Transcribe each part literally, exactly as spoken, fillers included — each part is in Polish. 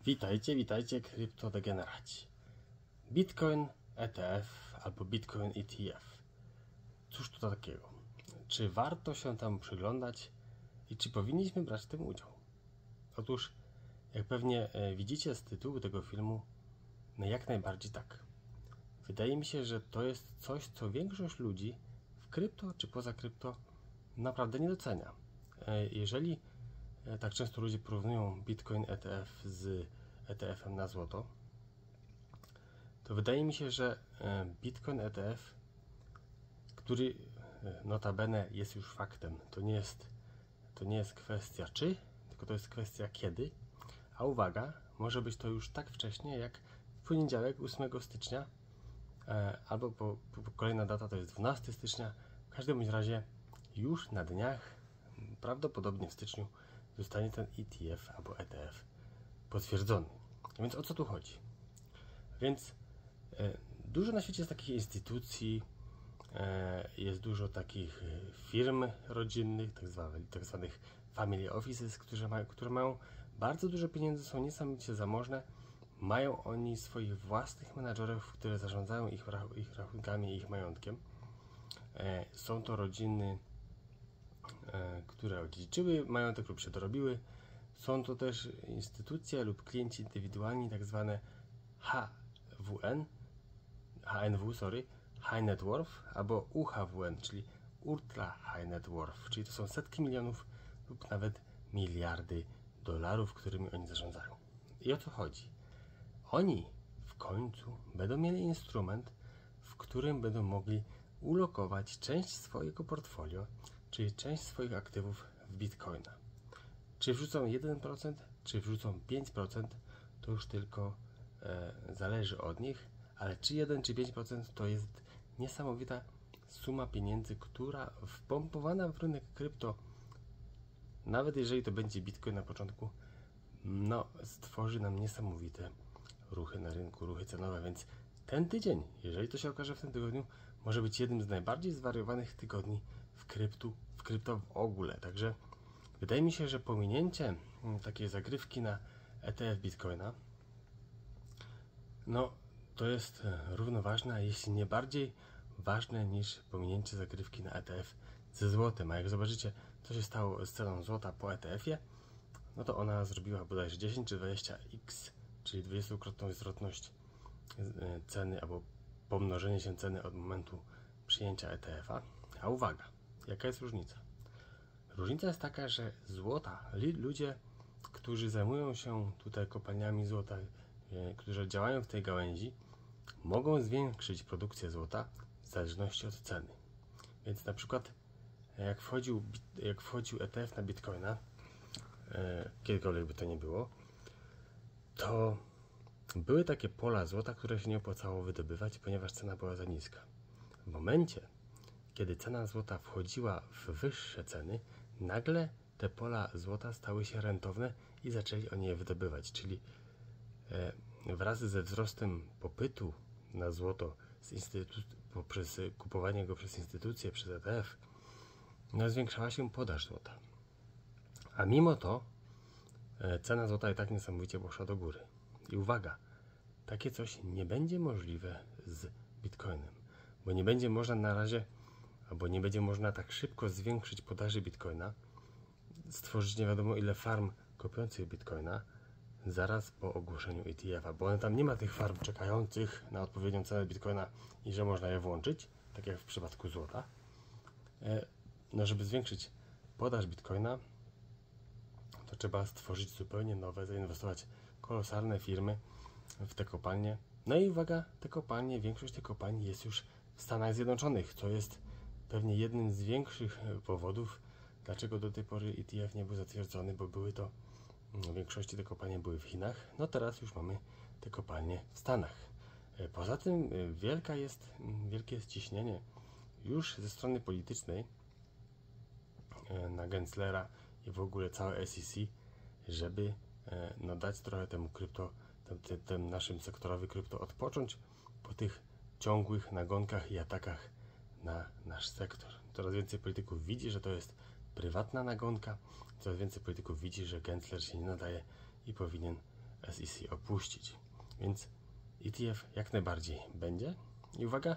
Witajcie, witajcie kryptodegeneraci. Bitcoin E T F albo Bitcoin E T F. Cóż to takiego? Czy warto się tam przyglądać i czy powinniśmy brać w tym udział? Otóż, jak pewnie widzicie z tytułu tego filmu, no jak najbardziej tak. Wydaje mi się, że to jest coś, co większość ludzi w krypto czy poza krypto naprawdę nie docenia. Jeżeli tak często ludzie porównują Bitcoin E T F z E T F-em na złoto, to wydaje mi się, że Bitcoin E T F, który notabene jest już faktem, to nie jest, to nie jest kwestia czy, tylko to jest kwestia kiedy, a uwaga, może być to już tak wcześnie jak w poniedziałek ósmego stycznia, albo po, po, kolejna data to jest dwunastego stycznia, w każdym bądź razie już na dniach, prawdopodobnie w styczniu, zostanie ten E T F albo E T F potwierdzony. Więc o co tu chodzi? Więc e, dużo na świecie jest takich instytucji, e, jest dużo takich firm rodzinnych, tak zwanych, tak zwanych family offices, które mają, które mają bardzo dużo pieniędzy, są niesamowicie zamożne, mają oni swoich własnych menadżerów, które zarządzają ich, rach ich rachunkami i ich majątkiem. E, są to rodziny, e, które odziedziczyły majątek lub się dorobiły. Są to też instytucje lub klienci indywidualni, tak zwane H W N, H N W, sorry, High Net Worth, albo U H W N, czyli Ultra High Net Worth, czyli to są setki milionów lub nawet miliardy dolarów, którymi oni zarządzają. I o co chodzi? Oni w końcu będą mieli instrument, w którym będą mogli ulokować część swojego portfolio, czyli część swoich aktywów w Bitcoina. Czy wrzucą jeden procent, czy wrzucą pięć procent, to już tylko e, zależy od nich, ale czy jeden, czy pięć procent to jest niesamowita suma pieniędzy, która wpompowana w rynek krypto, nawet jeżeli to będzie Bitcoin na początku, no stworzy nam niesamowite ruchy na rynku, ruchy cenowe, więc ten tydzień, jeżeli to się okaże w tym tygodniu, może być jednym z najbardziej zwariowanych tygodni w kryptu, w krypto w ogóle, także wydaje mi się, że pominięcie takiej zagrywki na E T F Bitcoina, no to jest równoważne, jeśli nie bardziej ważne niż pominięcie zagrywki na E T F ze złotem. A jak zobaczycie, co się stało z ceną złota po E T F-ie, no to ona zrobiła bodajże dziesięć czy dwadzieścia x, czyli dwudziestokrotną zwrotność ceny albo pomnożenie się ceny od momentu przyjęcia E T F-a. A uwaga, jaka jest różnica? Różnica jest taka, że złota, ludzie, którzy zajmują się tutaj kopalniami złota, e, którzy działają w tej gałęzi, mogą zwiększyć produkcję złota w zależności od ceny. Więc na przykład jak wchodził, jak wchodził E T F na Bitcoina, e, kiedykolwiek by to nie było, to były takie pola złota, które się nie opłacało wydobywać, ponieważ cena była za niska. W momencie, kiedy cena złota wchodziła w wyższe ceny, nagle te pola złota stały się rentowne i zaczęli oni je wydobywać, czyli e, wraz ze wzrostem popytu na złoto z poprzez kupowanie go przez instytucje, przez E T F, no zwiększała się podaż złota. A mimo to e, cena złota i tak niesamowicie poszła do góry. I uwaga, takie coś nie będzie możliwe z Bitcoinem, bo nie będzie można na razie albo nie będzie można tak szybko zwiększyć podaży Bitcoina, stworzyć nie wiadomo ile farm kopiących Bitcoina zaraz po ogłoszeniu E T F-a, bo one tam nie ma tych farm czekających na odpowiednią cenę Bitcoina i że można je włączyć, tak jak w przypadku złota. No, żeby zwiększyć podaż Bitcoina, to trzeba stworzyć zupełnie nowe, zainwestować kolosalne firmy w te kopalnie. No i uwaga, te kopalnie, większość tych kopalni jest już w Stanach Zjednoczonych, co jest pewnie jednym z większych powodów, dlaczego do tej pory E T F nie był zatwierdzony, bo były to, w większości te kopalnie były w Chinach, no teraz już mamy te kopalnie w Stanach. Poza tym wielka jest, wielkie jest ciśnienie już ze strony politycznej na Genslera i w ogóle całe S E C, żeby no, dać trochę temu krypto, tym, tym naszym sektorowi krypto odpocząć po tych ciągłych nagonkach i atakach na nasz sektor. Coraz więcej polityków widzi, że to jest prywatna nagonka, coraz więcej polityków widzi, że Gensler się nie nadaje i powinien S E C opuścić. Więc E T F jak najbardziej będzie. I uwaga,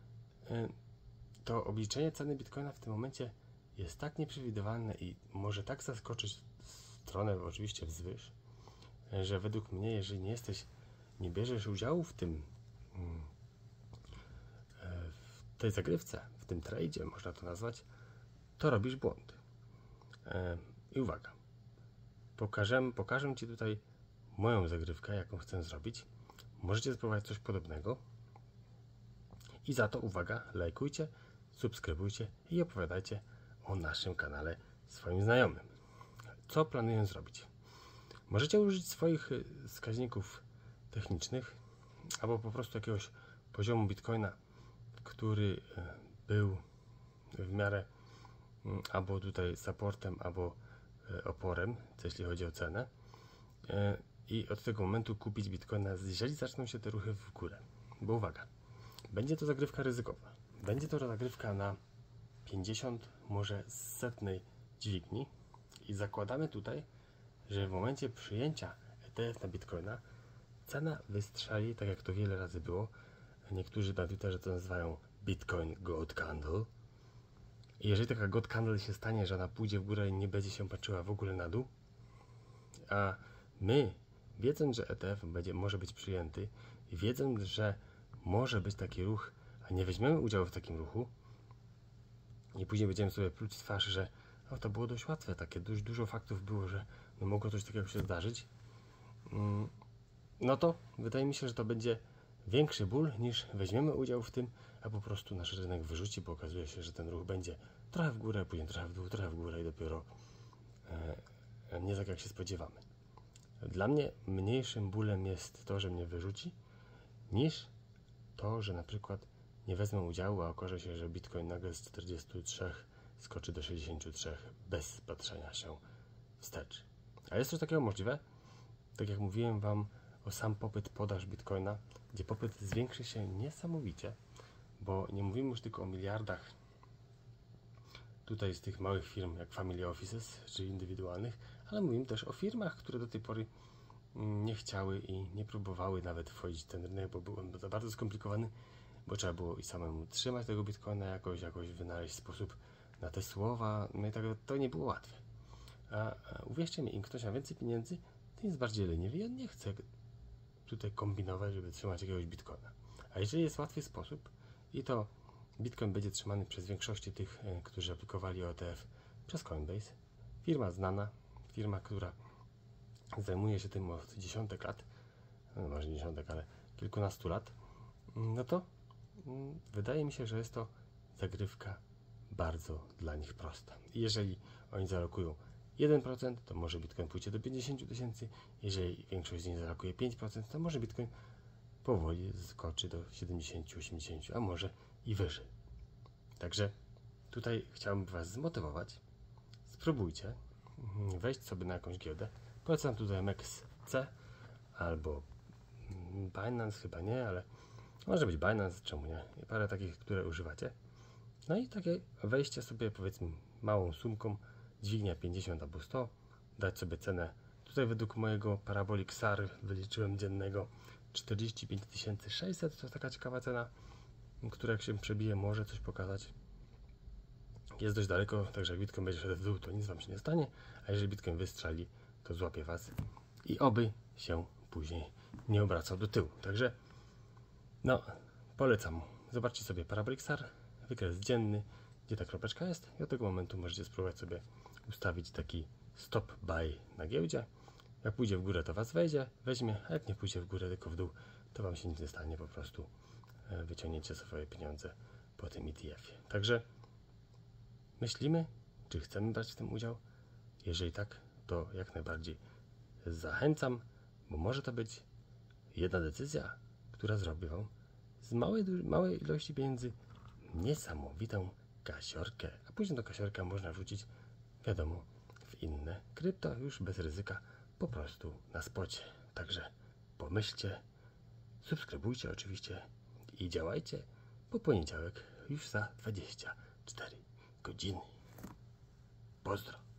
to obliczenie ceny Bitcoina w tym momencie jest tak nieprzewidywalne i może tak zaskoczyć w stronę oczywiście wzwyż, że według mnie, jeżeli nie jesteś, nie bierzesz udziału w tym, w tej zagrywce, w tym tradzie, można to nazwać, to robisz błąd. I uwaga, pokażę, pokażę Ci tutaj moją zagrywkę, jaką chcę zrobić. Możecie spróbować coś podobnego. I za to, uwaga, lajkujcie, subskrybujcie i opowiadajcie o naszym kanale swoim znajomym. Co planuję zrobić? Możecie użyć swoich wskaźników technicznych albo po prostu jakiegoś poziomu Bitcoina, który był w miarę albo tutaj supportem, albo oporem, jeśli chodzi o cenę, i od tego momentu kupić Bitcoina, jeżeli zaczną się te ruchy w górę. Bo uwaga, będzie to zagrywka ryzykowna. Będzie to zagrywka na pięćdziesiąt, może setnej dźwigni i zakładamy tutaj, że w momencie przyjęcia E T F na Bitcoina cena wystrzeli, tak jak to wiele razy było. Niektórzy na Twitterze to nazywają Bitcoin God Candle. I jeżeli taka God Candle się stanie, że ona pójdzie w górę i nie będzie się patrzyła w ogóle na dół, a my, wiedząc, że E T F będzie, może być przyjęty i wiedząc, że może być taki ruch, a nie weźmiemy udziału w takim ruchu i później będziemy sobie pluć w twarz, że o, to było dość łatwe, takie dość dużo faktów było, że no, mogło coś takiego się zdarzyć, no to wydaje mi się, że to będzie większy ból, niż weźmiemy udział w tym, a po prostu nasz rynek wyrzuci, bo okazuje się, że ten ruch będzie trochę w górę, później trochę w dół, trochę w górę i dopiero e, nie tak jak się spodziewamy. Dla mnie mniejszym bólem jest to, że mnie wyrzuci, niż to, że na przykład nie wezmę udziału, a okaże się, że Bitcoin nagle z czterdziestu trzech skoczy do sześćdziesięciu trzech bez patrzenia się wstecz. A jest coś takiego możliwe? Tak jak mówiłem Wam o sam popyt, podaż Bitcoina, gdzie popyt zwiększy się niesamowicie, bo nie mówimy już tylko o miliardach tutaj z tych małych firm jak Family Offices, czy indywidualnych, ale mówimy też o firmach, które do tej pory nie chciały i nie próbowały nawet wchodzić w ten rynek, bo był on za bardzo skomplikowany, bo trzeba było i samemu trzymać tego Bitcoina jakoś, jakoś wynaleźć sposób na te słowa, no i tak to nie było łatwe. A, a uwierzcie mi, im ktoś ma więcej pieniędzy, to jest bardziej leniwy i on nie chce tutaj kombinować, żeby trzymać jakiegoś Bitcoina. A jeżeli jest łatwy sposób i to Bitcoin będzie trzymany przez większości tych, którzy aplikowali o E T F przez Coinbase, firma znana, firma, która zajmuje się tym od dziesiątek lat, no może nie dziesiątek, ale kilkunastu lat, no to mm, wydaje mi się, że jest to zagrywka bardzo dla nich prosta. I jeżeli oni zalokują jeden procent, to może Bitcoin pójdzie do pięćdziesięciu tysięcy, jeżeli większość z nich zalokuje pięć procent, to może Bitcoin powoli skoczy do siedemdziesięciu, osiemdziesięciu, a może i wyżej. Także tutaj chciałbym Was zmotywować. Spróbujcie wejść sobie na jakąś giełdę. Polecam tutaj M X C albo Binance, chyba nie, ale może być Binance, czemu nie? I parę takich, które używacie. No i takie wejście sobie, powiedzmy, małą sumką, dźwignia pięćdziesiąt albo sto, dać sobie cenę. Tutaj według mojego Parabolic S A R wyliczyłem dziennego czterdzieści pięć tysięcy sześćset, to jest taka ciekawa cena, która jak się przebije, może coś pokazać. Jest dość daleko, także jak Bitcoin będzie szedł w dół, to nic Wam się nie stanie, a jeżeli Bitcoin wystrzeli, to złapie Was i oby się później nie obracał do tyłu. Także no, polecam. Zobaczcie sobie Parabolic S A R, wykres dzienny, gdzie ta kropeczka jest i od tego momentu możecie spróbować sobie ustawić taki stop buy na giełdzie. Jak pójdzie w górę, to Was wejdzie, weźmie, a jak nie pójdzie w górę, tylko w dół, to Wam się nic nie stanie, po prostu wyciągniecie swoje pieniądze po tym E T F-ie. Także myślimy, czy chcemy brać w tym udział. Jeżeli tak, to jak najbardziej zachęcam, bo może to być jedna decyzja, która zrobi Wam z małej, małej ilości pieniędzy niesamowitą kasiorkę. A później do kasiorka można wrzucić, wiadomo, w inne krypto, już bez ryzyka, po prostu na spocie. Także pomyślcie, subskrybujcie oczywiście i działajcie, bo poniedziałek już za dwadzieścia cztery godziny. Pozdro!